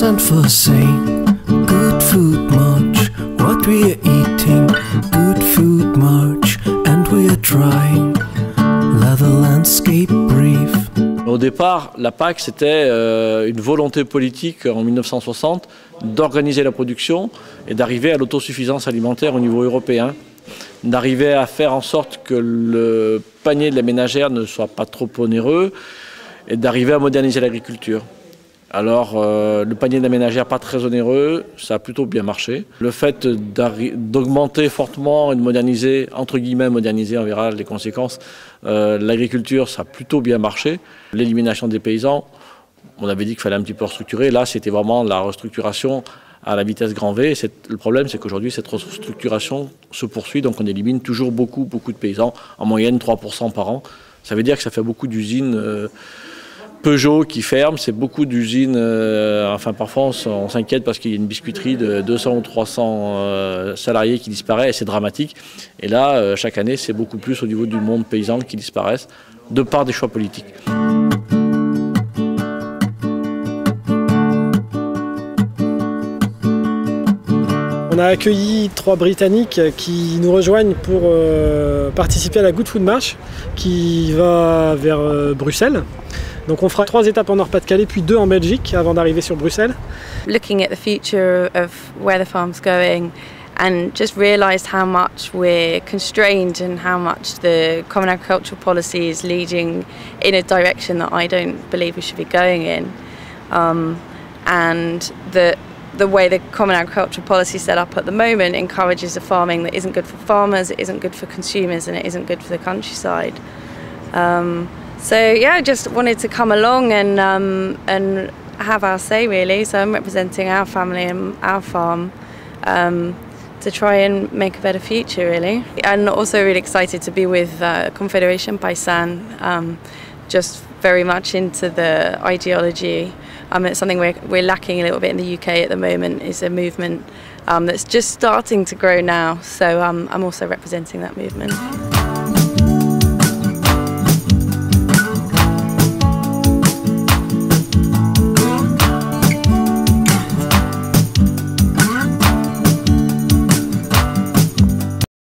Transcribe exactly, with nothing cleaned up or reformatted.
and for saying good food march, what we are eating, good food march, and we are trying, let the landscape breathe. Au départ, la P A C, c'était euh, une volonté politique en mille neuf cent soixante d'organiser la production et d'arriver à l'autosuffisance alimentaire au niveau européen, d'arriver à faire en sorte que le panier de la ménagère ne soit pas trop onéreux et d'arriver à moderniser l'agriculture. Alors, euh, le panier de la ménagère pas très onéreux, ça a plutôt bien marché. Le fait d'augmenter fortement et de moderniser, entre guillemets moderniser, on verra les conséquences, euh, l'agriculture, ça a plutôt bien marché. L'élimination des paysans, on avait dit qu'il fallait un petit peu restructurer. Là, c'était vraiment la restructuration à la vitesse grand V. Le problème, c'est qu'aujourd'hui, cette restructuration se poursuit, donc on élimine toujours beaucoup, beaucoup de paysans, en moyenne trois pour cent par an. Ça veut dire que ça fait beaucoup d'usines euh, Peugeot qui ferment, c'est beaucoup d'usines, euh, enfin parfois on, on s'inquiète parce qu'il y a une biscuiterie de deux cents ou trois cents euh, salariés qui disparaît et c'est dramatique. Et là, euh, chaque année, c'est beaucoup plus au niveau du monde paysan qui disparaissent, de par des choix politiques. On a accueilli trois Britanniques qui nous rejoignent pour euh, participer à la Good Food March qui va vers euh, Bruxelles. Donc on fera trois étapes en Nord-Pas-de-Calais puis deux en Belgique avant d'arriver sur Bruxelles. Looking at the future of where the farm's going and just realised how much we're constrained and how much the Common Agricultural Policy is leading in a direction that I don't believe we should be going in. Um, and that the way the Common Agricultural Policy is set up at the moment encourages a farming that isn't good for farmers, it isn't good for consumers, and it isn't good for the countryside. Um, so yeah, I just wanted to come along and um, and have our say really. So I'm representing our family and our farm um, to try and make a better future really. And also really excited to be with uh, Confederation Paysanne, um, just very much into the ideology. Um, it's something we're, we're lacking a little bit in the U K at the moment, is a movement um, that's just starting to grow now, so um, I'm also representing that movement.